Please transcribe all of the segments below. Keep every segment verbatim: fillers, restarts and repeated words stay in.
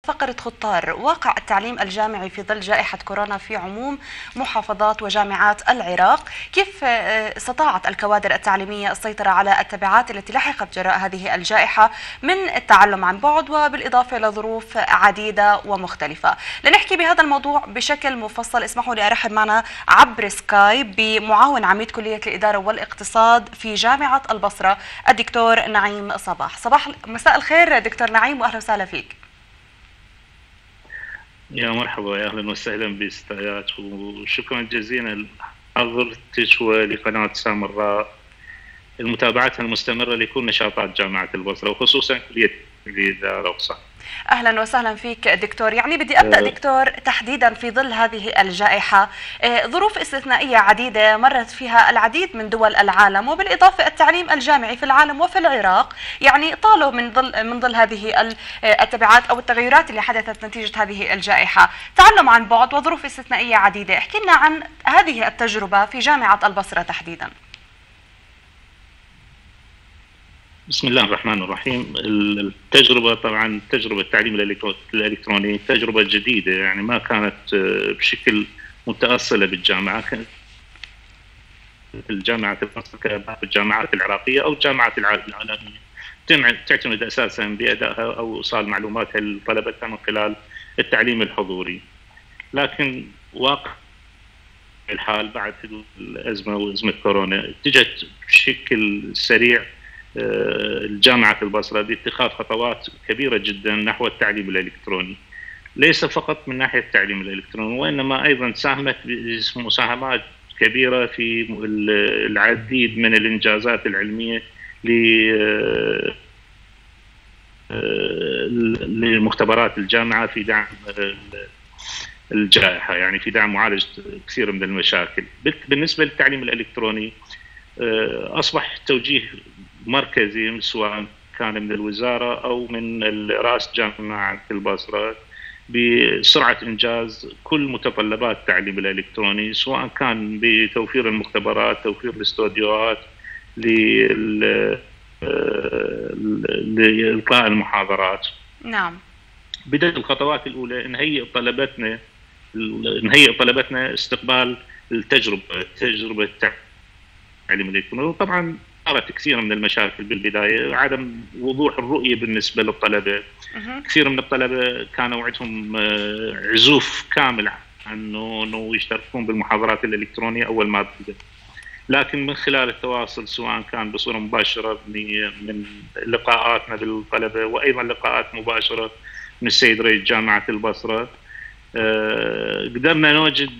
فقرة خطار واقع التعليم الجامعي في ظل جائحة كورونا في عموم محافظات وجامعات العراق. كيف استطاعت الكوادر التعليمية السيطرة على التبعات التي لحقت جراء هذه الجائحة من التعلم عن بعد وبالإضافة إلى ظروف عديدة ومختلفة؟ لنحكي بهذا الموضوع بشكل مفصل اسمحوا لي أرحب معنا عبر سكايب بمعاون عميد كلية الإدارة والاقتصاد في جامعة البصرة الدكتور نعيم صباح. صباح مساء الخير دكتور نعيم واهلا وسهلا فيك. يا مرحبا، يا اهلا وسهلا باستاذات، وشكرا جزيلا لحضرتك ولقناه سامراء المتابعه المستمره لكل نشاطات جامعه البصره وخصوصا كليه الاداره والصحه. اهلا وسهلا فيك دكتور. يعني بدي ابدا دكتور تحديدا في ظل هذه الجائحه، ظروف استثنائيه عديده مرت فيها العديد من دول العالم وبالاضافه التعليم الجامعي في العالم وفي العراق يعني طالوا من ظل من ظل هذه التبعات او التغيرات اللي حدثت نتيجه هذه الجائحه، تعلم عن بعد وظروف استثنائيه عديده. احكي لنا عن هذه التجربه في جامعه البصره تحديدا. بسم الله الرحمن الرحيم. التجربة طبعا تجربة التعليم الإلكتروني تجربة جديدة، يعني ما كانت بشكل متأصلة بالجامعة، كانت الجامعة الجامعات العراقية أو الجامعات العالمية تعتمد أساسا بأدائها أو إيصال معلوماتها لطلبتها من خلال التعليم الحضوري. لكن واقع الحال بعد حدوث الأزمة وأزمة كورونا اتجهت بشكل سريع الجامعة البصرة باتخاذ خطوات كبيرة جدا نحو التعليم الإلكتروني، ليس فقط من ناحية التعليم الإلكتروني وإنما أيضا ساهمت مساهمات كبيرة في العديد من الإنجازات العلمية لمختبرات الجامعة في دعم الجائحة، يعني في دعم معالجة كثير من المشاكل. بالنسبة للتعليم الإلكتروني أصبح توجيه مركزي سواء كان من الوزارة أو من رئاسة جامعة البصرة بسرعة إنجاز كل متطلبات التعليم الإلكتروني، سواء كان بتوفير المختبرات، توفير الاستوديوهات لإلقاء المحاضرات. نعم. بدأت الخطوات الأولى نهيئ طلبتنا نهيئ طلبتنا استقبال التجربة تجربة التعليم الإلكتروني. وطبعا صارت كثير من المشاكل بالبداية، عدم وضوح الرؤية بالنسبة للطلبة. كثير من الطلبة كانوا عندهم عزوف كامل عنه انه يشتركون بالمحاضرات الإلكترونية أول ما بدأ، لكن من خلال التواصل سواء كان بصورة مباشرة من لقاءاتنا بالطلبة وأيضا لقاءات مباشرة من السيد رئيس جامعة البصرة، قدرنا نوجد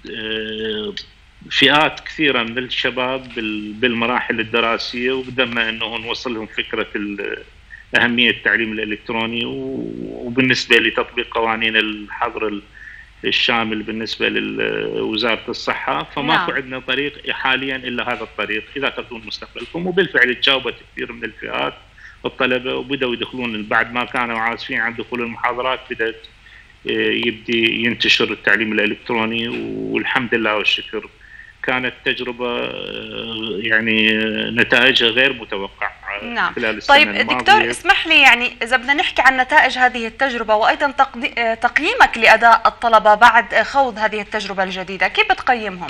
فئات كثيرة من الشباب بالمراحل الدراسية وقدرنا أنه نوصل لهم فكرة أهمية التعليم الإلكتروني، وبالنسبة لتطبيق قوانين الحظر الشامل بالنسبة لوزارة الصحة، فما في عندنا طريق حاليا إلا هذا الطريق إذا تردون مستقبلكم. وبالفعل تجاوبت كثير من الفئات الطلبة وبدأوا يدخلون بعد ما كانوا عازفين عن دخول المحاضرات، بدأت يبدي ينتشر التعليم الإلكتروني والحمد لله والشكر كانت تجربة يعني نتائجها غير متوقعة. نعم. خلال السنة طيب الماضية. دكتور اسمح لي، يعني إذا بدنا نحكي عن نتائج هذه التجربة وأيضا تقييمك لأداء الطلبة بعد خوض هذه التجربة الجديدة، كيف بتقيمهم؟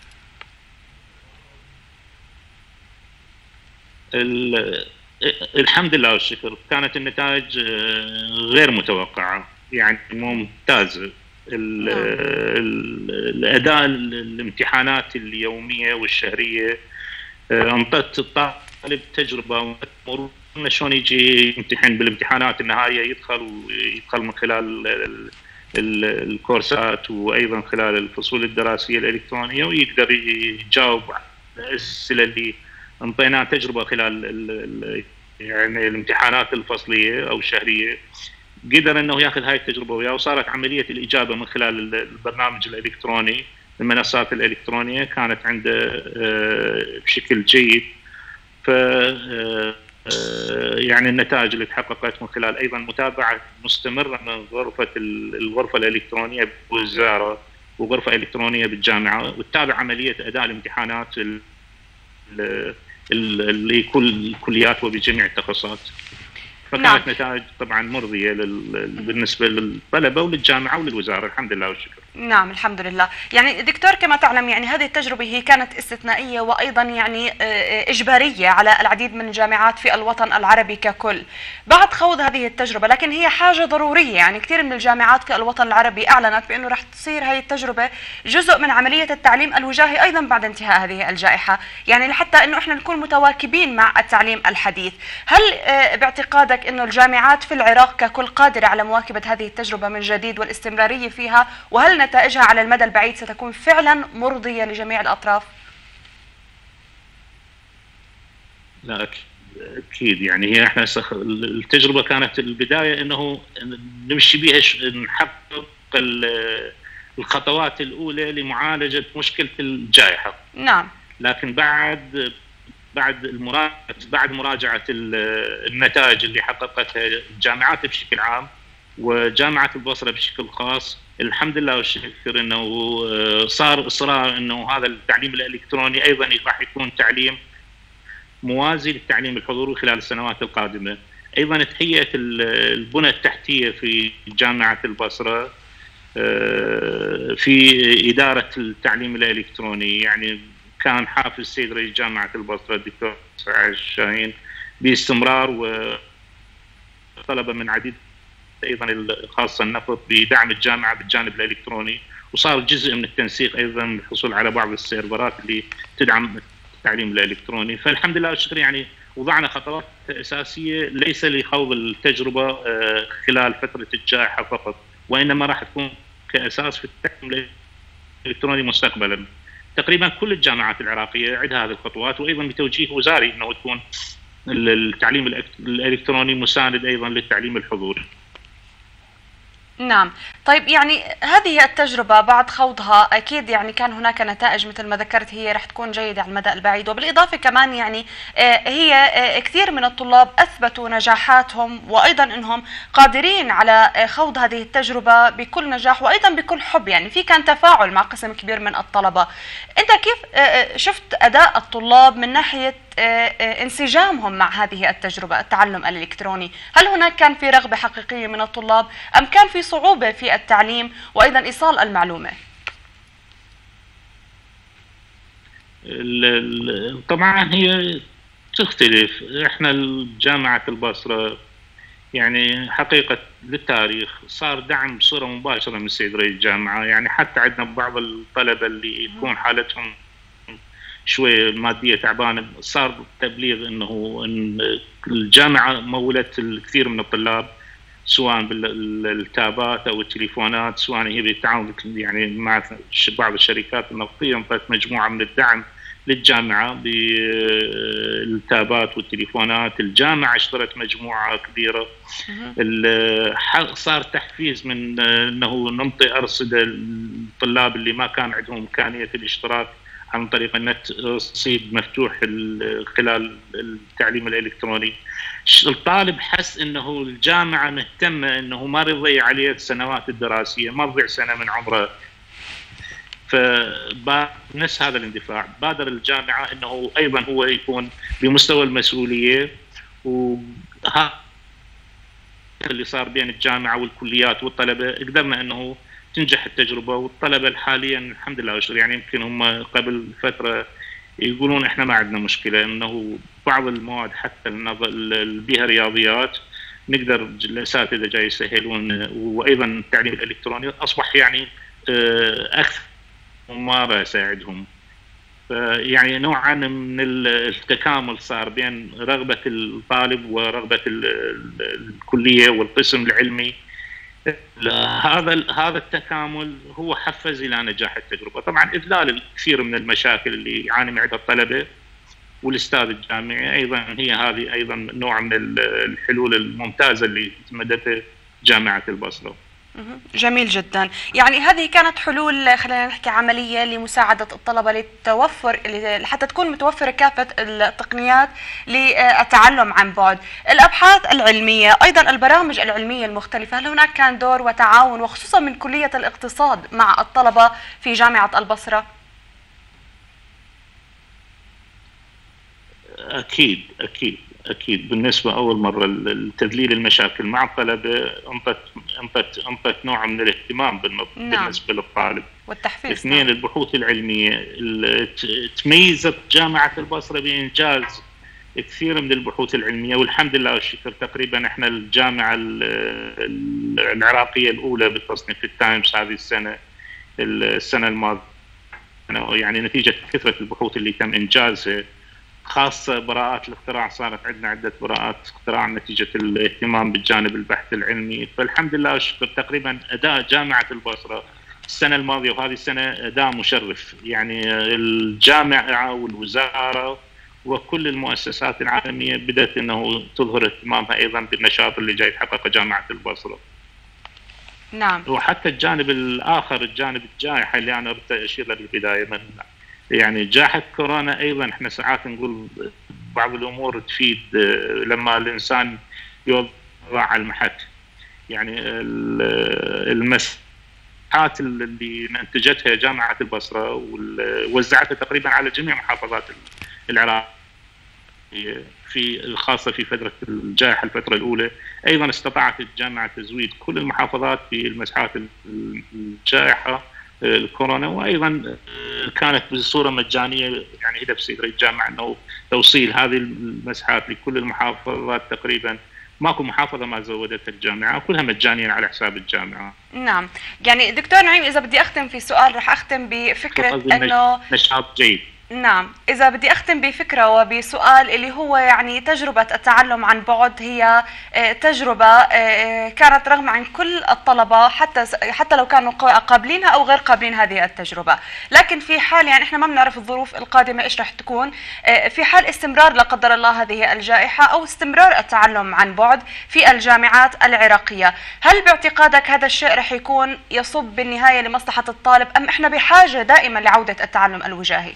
الحمد لله والشكر كانت النتائج غير متوقعة، يعني ممتازة. الأداء الامتحانات اليومية والشهرية أنطت الطالب تجربة شلون يجي يمتحن بالامتحانات النهائية، يدخل ويدخل من خلال الكورسات وأيضا خلال الفصول الدراسية الإلكترونية ويقدر يجاوب على الأسئلة اللي انطيناها تجربة خلال يعني الامتحانات الفصلية أو الشهرية. قدر انه ياخذ هاي التجربه وياه، وصارت عمليه الاجابه من خلال البرنامج الالكتروني، المنصات الالكترونيه كانت عنده بشكل جيد. ف يعني النتائج اللي تحققت من خلال ايضا متابعه مستمره من غرفه الغرفه الالكترونيه بالوزاره وغرفه الكترونيه بالجامعه، وتتابع عمليه اداء الامتحانات لكل الكليات وبجميع التخصصات. فكانت نعم. نتائج طبعا مرضيه لل... بالنسبه للطلبه وللجامعه وللوزاره، الحمد لله والشكر. نعم الحمد لله. يعني دكتور كما تعلم يعني هذه التجربة هي كانت استثنائية وأيضا يعني إجبارية على العديد من الجامعات في الوطن العربي ككل بعد خوض هذه التجربة، لكن هي حاجة ضرورية. يعني كثير من الجامعات في الوطن العربي أعلنت بأنه رح تصير هذه التجربة جزء من عملية التعليم الوجاهي أيضا بعد انتهاء هذه الجائحة، يعني لحتى أنه إحنا نكون متواكبين مع التعليم الحديث. هل باعتقادك أنه الجامعات في العراق ككل قادرة على مواكبة هذه التجربة من جديد والاستمرارية فيها، وهل نتائجها على المدى البعيد ستكون فعلا مرضية لجميع الأطراف؟ لا أكيد، يعني هي احنا التجربة كانت البداية أنه نمشي بها نحقق الخطوات الأولى لمعالجة مشكلة الجائحة. نعم. لكن بعد بعد المراجعة بعد مراجعة النتائج اللي حققتها الجامعات بشكل عام وجامعة البصرة بشكل خاص، الحمد لله والشكر انه صار اصرار انه هذا التعليم الالكتروني ايضا راح يكون تعليم موازي للتعليم الحضوري خلال السنوات القادمه. ايضا تهيئه البنى التحتيه في جامعه البصره في اداره التعليم الالكتروني، يعني كان حافز السيد رئيس جامعه البصره الدكتور سعد الشاهين باستمرار، وطلب من عديد ايضا خاصه النفط بدعم الجامعه بالجانب الالكتروني، وصار جزء من التنسيق ايضا الحصول على بعض السيرفرات اللي تدعم التعليم الالكتروني. فالحمد لله والشكر يعني وضعنا خطوات اساسيه ليس لخوض التجربه خلال فتره الجائحه فقط، وانما راح تكون كاساس في التعليم الالكتروني مستقبلا. تقريبا كل الجامعات العراقيه عندها هذه الخطوات، وايضا بتوجيه وزاري انه تكون التعليم الالكتروني مساند ايضا للتعليم الحضوري. نعم. طيب يعني هذه التجربة بعد خوضها أكيد يعني كان هناك نتائج مثل ما ذكرت هي رح تكون جيدة على المدى البعيد، وبالإضافة كمان يعني هي كثير من الطلاب أثبتوا نجاحاتهم وأيضا أنهم قادرين على خوض هذه التجربة بكل نجاح وأيضا بكل حب، يعني في كان تفاعل مع قسم كبير من الطلبة. أنت كيف شفت أداء الطلاب من ناحية انسجامهم مع هذه التجربة التعلم الإلكتروني؟ هل هناك كان في رغبة حقيقية من الطلاب أم كان في صعوبة في التعليم وأيضا إيصال المعلومة؟ طبعا هي تختلف. احنا جامعة البصرة يعني حقيقة للتاريخ صار دعم بصورة مباشرة من السيد رئيس الجامعة، يعني حتى عندنا بعض الطلبة اللي تكون حالتهم شوي ماديه تعبانه صار تبليغ انه إن الجامعه مولت الكثير من الطلاب سواء بالتابات او التليفونات، سواء هي بالتعاون يعني مع بعض الشركات النفطيه انطت مجموعه من الدعم للجامعه بالتابات والتليفونات. الجامعه اشترت مجموعه كبيره. صار تحفيز من انه ننطي ارصده للطلاب اللي ما كان عندهم امكانيه الاشتراك عن طريق النت رصيد مفتوح خلال التعليم الالكتروني. الطالب حس انه الجامعه مهتمه انه ما يضيع عليه السنوات الدراسيه، ما تضيع سنه من عمره. فنفس هذا الاندفاع بادر الجامعه انه ايضا هو يكون بمستوى المسؤوليه، وهذا اللي صار بين الجامعه والكليات والطلبه قدرنا انه تنجح التجربه. والطلبه حاليا الحمد لله والشكر يعني يمكن هم قبل فتره يقولون احنا ما عندنا مشكله، انه بعض المواد حتى اللي بها رياضيات نقدر الاساتذه جاي يسهلون، وايضا التعليم الالكتروني اصبح يعني اكثر ممارسه عندهم. يعني نوعا من التكامل صار بين رغبه الطالب ورغبه الكليه والقسم العلمي. هذا هذا التكامل هو حفز الى نجاح التجربه. طبعا اذلال الكثير من المشاكل اللي يعاني منها الطلبه والاستاذ الجامعي ايضا هي هذه ايضا نوع من الحلول الممتازه اللي تمدتها جامعه البصره. جميل جدا. يعني هذه كانت حلول خلينا نحكي عمليه لمساعده الطلبه للتوفر حتى تكون متوفره كافه التقنيات للتعلم عن بعد. الابحاث العلميه ايضا البرامج العلميه المختلفه، هل هناك كان دور وتعاون وخصوصا من كليه الاقتصاد مع الطلبه في جامعه البصره؟ اكيد اكيد اكيد بالنسبه اول مره تذليل المشاكل مع الطلبه انطت انطت انطت نوع من الاهتمام بالنسبه نعم. للطالب والتحفيز. اثنين نعم. البحوث العلميه تميزت جامعه البصره بانجاز كثير من البحوث العلميه، والحمد لله والشكر تقريبا احنا الجامعه العراقيه الاولى بالتصنيف التايمز هذه السنه السنه الماضيه، يعني نتيجه كثره البحوث اللي تم انجازها، خاصه براءات الاختراع. صارت عندنا عده براءات اختراع نتيجه الاهتمام بالجانب البحث العلمي، فالحمد لله والشكر تقريبا اداء جامعه البصره السنه الماضيه وهذه السنه اداء مشرف، يعني الجامعه والوزاره وكل المؤسسات العالميه بدات انه تظهر اهتمامها ايضا بالنشاط اللي جاي تحققه جامعه البصره. نعم. وحتى الجانب الاخر، الجانب الجائحه اللي انا اردت اشير له بالبدايه، من يعني جائحه كورونا ايضا احنا ساعات نقول بعض الامور تفيد لما الانسان يوضع على المحك، يعني المساحات اللي منتجتها جامعه البصره ووزعتها تقريبا على جميع محافظات العراق في الخاصه في فتره الجائحه الفتره الاولى، ايضا استطاعت الجامعه تزويد كل المحافظات في المساحات الجائحه الكورونا، وايضا كانت بصوره مجانيه، يعني هدف سيد رئيس الجامعه انه توصيل هذه المساحات لكل المحافظات تقريبا، ماكو محافظه ما زودتها الجامعه، كلها مجانيا على حساب الجامعه. نعم، يعني دكتور نعيم اذا بدي اختم في سؤال رح اختم بفكره انه نشاط جيد. نعم، إذا بدي أختم بفكرة وبسؤال اللي هو يعني تجربة التعلم عن بعد هي تجربة كانت رغم عن كل الطلبة، حتى حتى لو كانوا قابلينها أو غير قابلين هذه التجربة، لكن في حال يعني إحنا ما بنعرف الظروف القادمة إيش رح تكون، في حال استمرار لا قدر الله هذه الجائحة أو استمرار التعلم عن بعد في الجامعات العراقية، هل باعتقادك هذا الشيء رح يكون يصب بالنهاية لمصلحة الطالب أم إحنا بحاجة دائما لعودة التعلم الوجاهي؟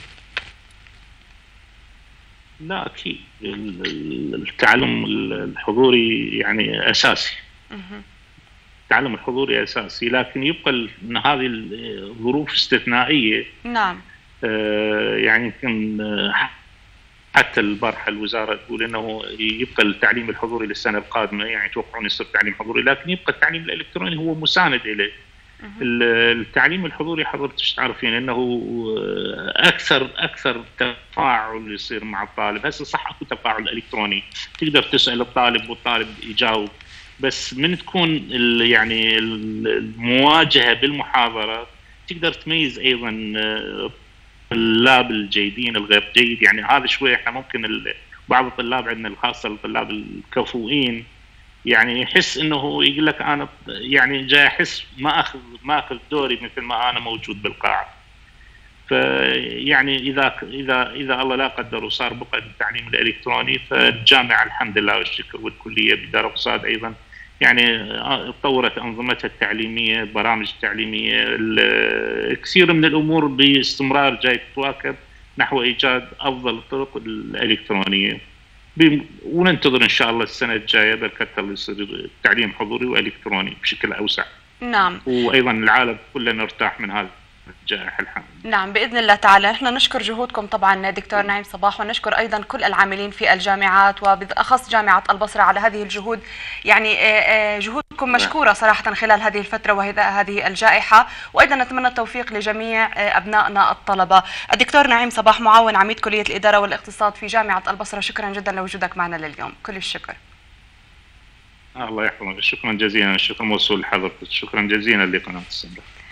لا اكيد التعلم الحضوري يعني اساسي. التعلم الحضوري اساسي، لكن يبقى ان هذه الظروف استثنائيه. نعم. آه يعني يمكن حتى البارحه الوزاره تقول انه يبقى التعليم الحضوري للسنه القادمه، يعني يتوقعون يصير تعليم حضوري، لكن يبقى التعليم الالكتروني هو مساند اليه. التعليم الحضوري حضرتك تعرفين انه اكثر اكثر تفاعل يصير مع الطالب، هسه صح اكو تفاعل الكتروني تقدر تسال الطالب والطالب يجاوب، بس من تكون يعني المواجهه بالمحاضره تقدر تميز ايضا الطلاب الجيدين الغير جيد، يعني هذا شوي احنا ممكن بعض الطلاب عندنا الخاصه الطلاب الكفؤين يعني يحس انه يقول لك انا يعني جاي احس ما اخذ ما اخذ دوري مثل ما انا موجود بالقاعه. فيعني اذا اذا اذا الله لا قدر وصار بقى التعليم الالكتروني، فالجامعه الحمد لله والشكر والكليه بدار اقصاد ايضا يعني طورت انظمتها التعليميه، برامج تعليميه، كثير من الامور باستمرار جاي تتواكب نحو ايجاد افضل الطرق الالكترونيه. وننتظر ان شاء الله السنه الجايه بركتها يصير التعليم حضوري والكتروني بشكل اوسع. نعم. وايضا العالم كله نرتاح من هذا الجائحه الحمد لله. نعم باذن الله تعالى، نحن نشكر جهودكم طبعا دكتور نعيم صباح، ونشكر ايضا كل العاملين في الجامعات وبالاخص جامعه البصره على هذه الجهود، يعني جهودكم مشكوره صراحه خلال هذه الفتره وهذه الجائحه، وايضا نتمنى التوفيق لجميع ابنائنا الطلبه. الدكتور نعيم صباح معاون عميد كليه الاداره والاقتصاد في جامعه البصره، شكرا جدا لوجودك معنا لليوم، كل الشكر. الله يحفظك، شكرا جزيلا، الشكر موصول لحضرتك، شكرا جزيلا لقناه السنبه.